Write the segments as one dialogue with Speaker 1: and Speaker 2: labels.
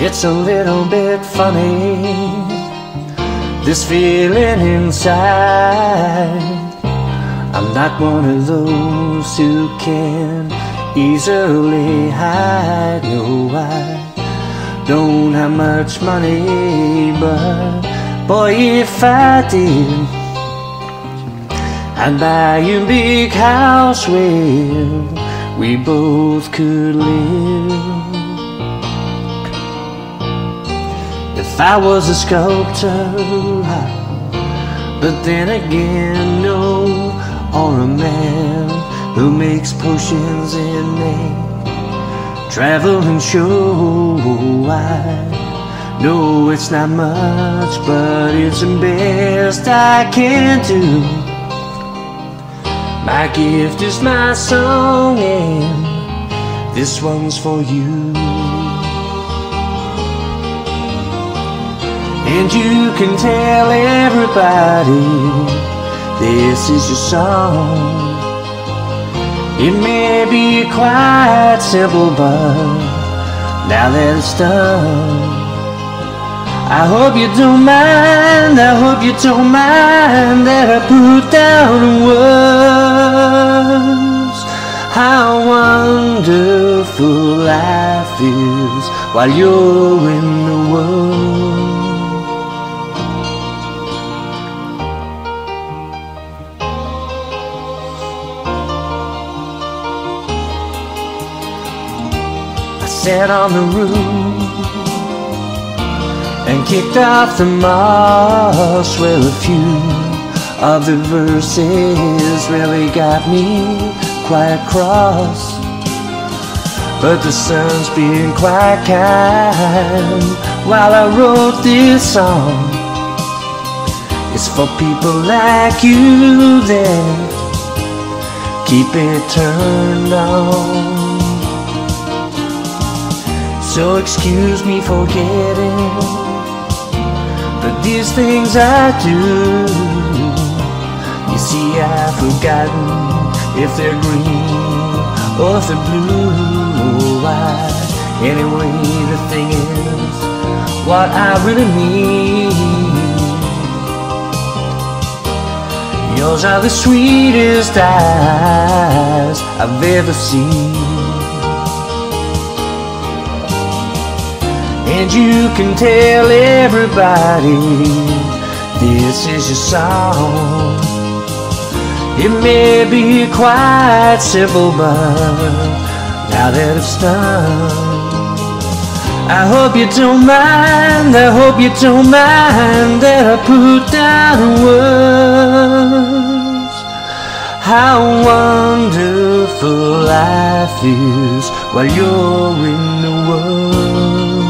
Speaker 1: It's a little bit funny, this feeling inside. I'm not one of those who can easily hide. No, I don't have much money, but boy, if I did, I'd buy you a big house where we both could live. If I was a sculptor, but then again, no, or a man who makes potions and a traveling show. I know it's not much, but it's the best I can do. My gift is my song, and this one's for you. And you can tell everybody this is your song. It may be quite simple, but now that it's done, I hope you don't mind, I hope you don't mind that I put down in words how wonderful life is while you're in the world. I sat on the roof and kicked off the moss, where a few of the verses really got me quite cross. But the sun's been quite kind while I wrote this song. It's for people like you that keep it turned on. So excuse me for getting, but these things I do, you see, I've forgotten if they're green or if they're blue. Anyway, the thing is, what I really mean, yours are the sweetest eyes I've ever seen. And you can tell everybody this is your song. It may be quite simple, but now that it's done, I hope you don't mind, I hope you don't mind that I put down in words how wonderful life is while you're in the world.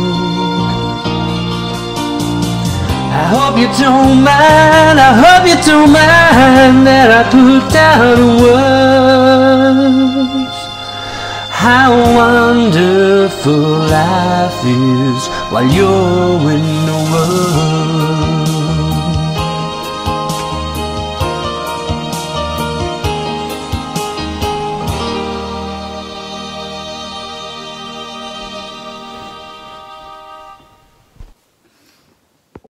Speaker 1: I hope you don't mind, I hope you don't mind that I put down in words how wonderful life is while you're in the world.